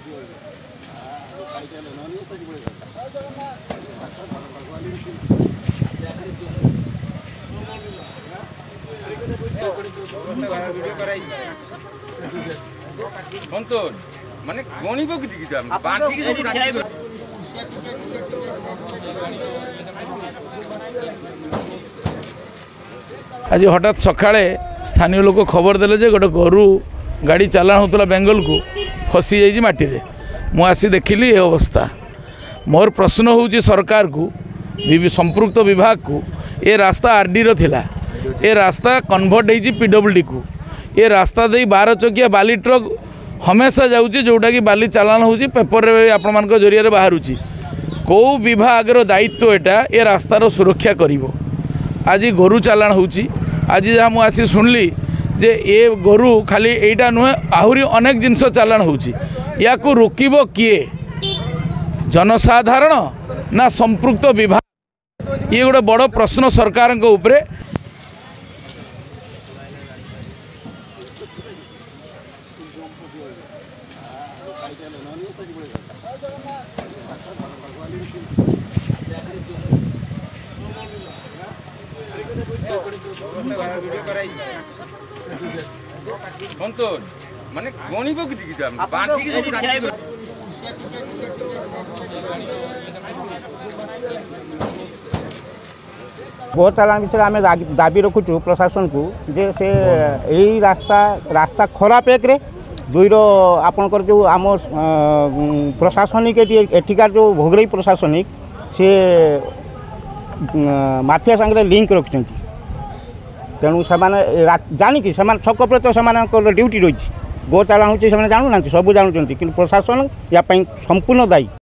संतोष माने गणिब कि आज हठात सकाळे स्थानीय लोक खबर देले जे गोटे गोरु गाड़ी चलाण होता बेंगल को फसी जाइए माटी रे मु आसी देखिली ये अवस्था। मोर प्रश्न होउची सरकार को संपृक्त विभाग को ये रास्ता आरडी रो थिला ये रास्ता कन्वर्ट होइची पीडब्ल्यूडी को ये रास्ता दे 12 चकिया बाली ट्रक हमेशा जाऊँगी जोटा कि बाली चालान होउची पेपर रे आपण मान जरिया रे बाहरुची को विभाग रो दायित्व एटा ये रास्तार सुरक्षा करिवो। आज गोरु चालान होउची आज जहाँ मु आसी सुनली जे ये गोरु खाली एटा नुहे आहुरी अनेक जिनस चालान होउची या को रोकिबो किए जनसाधारण ना संपृक्त विभाग ये गोटे बड़ प्रश्न सरकार को ऊपरे। संतोष माने गणिब कि गो चालान विषय आम दाबी रखुचु प्रशासन को जे से यही रास्ता खराब एक रे दुईर आपणकर जो आम प्रशासनिक एठिकार जो भोगरई प्रशासनिक से माफिया संगे लिंक रखिंट तेणु से जानिकी छक प्रति से ड्यूटी रही गो चालान हो जानूना सब जानते कि प्रशासन या संपूर्ण दायी।